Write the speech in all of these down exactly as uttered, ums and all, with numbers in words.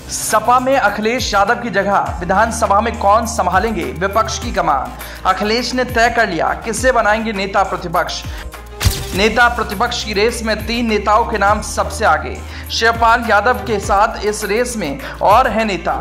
सपा में अखिलेश यादव की जगह विधानसभा में कौन संभालेंगे विपक्ष की कमान। अखिलेश ने तय कर लिया किसे बनाएंगे नेता प्रतिपक्ष। नेता प्रतिपक्ष की रेस में तीन नेताओं के नाम सबसे आगे। शिवपाल यादव के साथ इस रेस में और है नेता।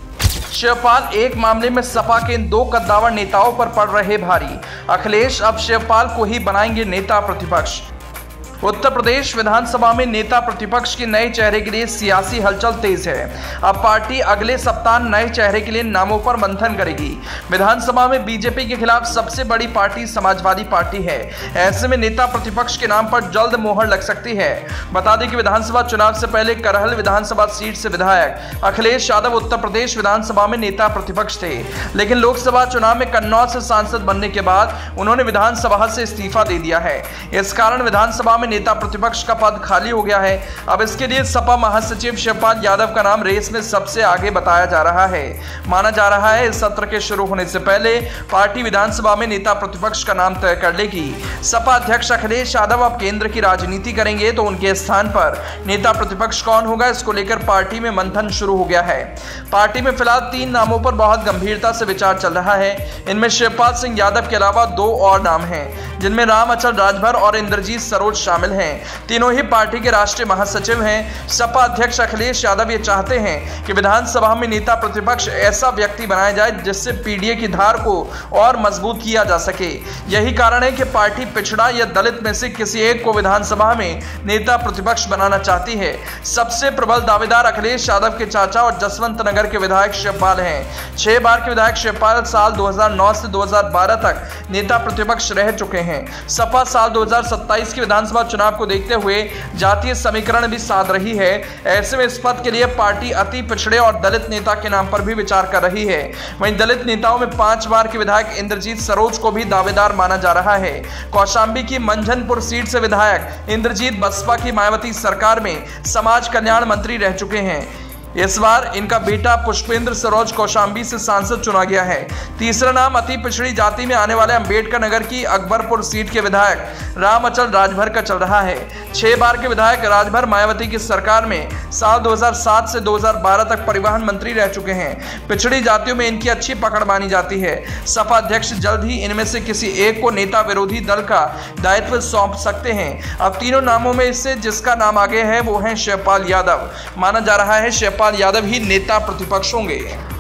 शिवपाल एक मामले में सपा के इन दो कद्दावर नेताओं पर पड़ रहे भारी। अखिलेश अब शिवपाल को ही बनाएंगे नेता प्रतिपक्ष। उत्तर प्रदेश विधानसभा में नेता प्रतिपक्ष के नए चेहरे के लिए सियासी हलचल तेज है। अब पार्टी अगले सप्ताह नए चेहरे के लिए नामों पर मंथन करेगी। विधानसभा में बीजेपी के खिलाफ सबसे बड़ी पार्टी समाजवादी पार्टी है। ऐसे में नेता प्रतिपक्ष के नाम पर जल्द मोहर लग सकती है। बता दें कि विधानसभा चुनाव से पहले करहल विधानसभा सीट से विधायक अखिलेश यादव उत्तर प्रदेश विधानसभा में नेता प्रतिपक्ष थे, लेकिन लोकसभा चुनाव में कन्नौज से सांसद बनने के बाद उन्होंने विधानसभा से इस्तीफा दे दिया है। इस कारण विधानसभा में नेता प्रतिपक्ष का पद खाली हो गया है। अब इसके लिए सपा महासचिव शिवपाल यादव का नाम रेस में सबसे आगे बताया जा रहा है। माना जा रहा है इस सत्र के शुरू होने से पहले पार्टी विधानसभा में नेता प्रतिपक्ष का नाम तय कर लेगी। सपा अध्यक्ष अखिलेश यादव अब केंद्र की राजनीति करेंगे तो उनके स्थान पर नेता प्रतिपक्ष कौन होगा, इसको लेकर पार्टी में मंथन शुरू हो गया है। पार्टी में फिलहाल तीन नामों पर बहुत गंभीरता से विचार चल रहा है। इनमें शिवपाल सिंह यादव के अलावा दो और नाम हैं, जिनमें राम अचल राजभर और इंद्रजीत सरोज शामिल हैं। तीनों ही पार्टी के राष्ट्रीय महासचिव हैं। सपा अध्यक्ष अखिलेश यादव ये चाहते हैं कि विधानसभा में नेता प्रतिपक्ष ऐसा व्यक्ति बनाया जाए जिससे पीडीए की धार को और मजबूत किया जा सके। यही कारण है कि पार्टी पिछड़ा या दलित में से किसी एक को विधानसभा में नेता प्रतिपक्ष बनाना चाहती है। सबसे प्रबल दावेदार अखिलेश यादव के चाचा और जसवंत नगर के विधायक शिवपाल हैं। छह बार के विधायक शिवपाल साल दो हज़ार नौ से दो हज़ार बारह तक नेता प्रतिपक्ष रह चुके हैं। सपा साल दो हज़ार सत्ताईस के विधानसभा चुनाव को देखते हुए जातीय समीकरण भी साध रही है। ऐसे में इस पद के लिए पार्टी अति पिछड़े और दलित नेता के नाम पर भी विचार कर रही है। वहीं दलित नेताओं में पांच बार के विधायक इंद्रजीत सरोज को भी दावेदार माना जा रहा है। कौशांबी की मंझनपुर सीट से विधायक इंद्रजीत बसपा की मायावती सरकार में समाज कल्याण मंत्री रह चुके हैं। इस बार इनका बेटा पुष्पेंद्र सरोज कौशांबी से सांसद चुना गया है। तीसरा नाम अति पिछड़ी जाति में आने वाले अंबेडकर नगर की अकबरपुर सीट के विधायक राम अचल राजभर का चल रहा है। छह बार के विधायक राजभर मायावती की सरकार में साल दो हज़ार सात से दो हज़ार बारह तक परिवहन मंत्री रह चुके हैं। पिछड़ी जातियों में इनकी अच्छी पकड़ मानी जाती है। सपा अध्यक्ष जल्द ही इनमें से किसी एक को नेता विरोधी दल का दायित्व सौंप सकते हैं। अब तीनों नामों में इससे जिसका नाम आगे है वो है शिवपाल यादव। माना जा रहा है शिवपाल यादव ही नेता प्रतिपक्ष होंगे।